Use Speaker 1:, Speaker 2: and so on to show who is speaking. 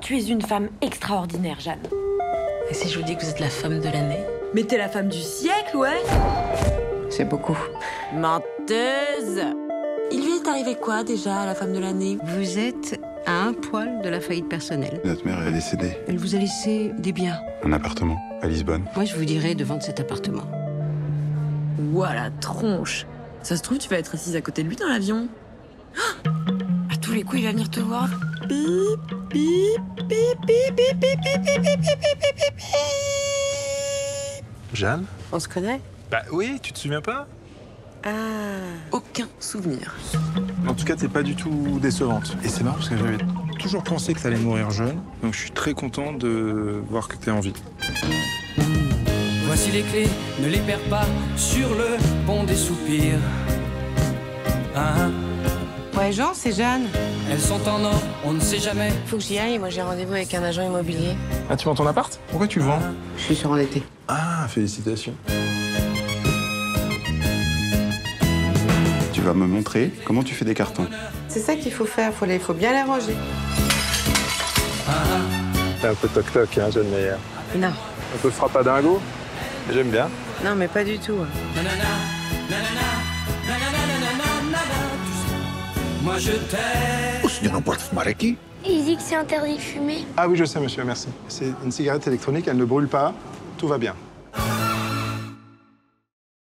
Speaker 1: Tu es une femme extraordinaire, Jeanne.
Speaker 2: Et si je vous dis que vous êtes la femme de l'année?
Speaker 1: Mais t'es la femme du siècle, ouais.
Speaker 2: C'est beaucoup.
Speaker 1: Menteuse.
Speaker 2: Il lui est arrivé quoi, déjà, à la femme de l'année?
Speaker 3: Vous êtes à un poil de la faillite personnelle.
Speaker 4: Notre mère est décédée.
Speaker 3: Elle vous a laissé des biens.
Speaker 4: Un appartement à Lisbonne.
Speaker 3: Moi, je vous dirais de vendre cet appartement.
Speaker 1: Ouah, la tronche. Ça se trouve, tu vas être assise à côté de lui dans l'avion. Ah, à tous les coups, il va venir te voir. Bip, bip, bip, bip, bip, bip, bip, bip, bip, bip, bip, bip.
Speaker 5: Jeanne?
Speaker 3: On se connaît?
Speaker 5: Bah oui, tu te souviens pas?
Speaker 3: Ah.
Speaker 2: Aucun souvenir.
Speaker 5: En tout cas, t'es pas du tout décevante. Et c'est marrant parce que j'avais toujours pensé que t'allais mourir jeune. Donc je suis très content de voir que t'es en vie.
Speaker 6: Voici les clés, ne les perds pas sur le pont des soupirs. Ah,
Speaker 3: Ouais, Jean, c'est Jeanne.
Speaker 6: elles sont en or, on ne sait jamais.
Speaker 3: Faut que j'y aille, moi j'ai rendez-vous avec un agent immobilier.
Speaker 5: Ah, tu vends ton appart? Pourquoi tu le vends?
Speaker 3: Je suis surendettée.
Speaker 5: Ah, félicitations.
Speaker 4: Tu vas me montrer comment tu fais des cartons.
Speaker 3: C'est ça qu'il faut faire, faut bien les ranger.
Speaker 5: T'es un peu toc-toc, hein, Jeanne Meyer.
Speaker 3: Non,
Speaker 5: Un peu frappadingo. J'aime bien.
Speaker 3: non, mais pas du tout.
Speaker 6: Nanana, nanana, nanana, nanana, nanana, tu sais, moi je t'aime.
Speaker 7: Il dit que c'est interdit de fumer.
Speaker 5: Ah oui, je sais, monsieur, merci. C'est une cigarette électronique, elle ne brûle pas. Tout va bien.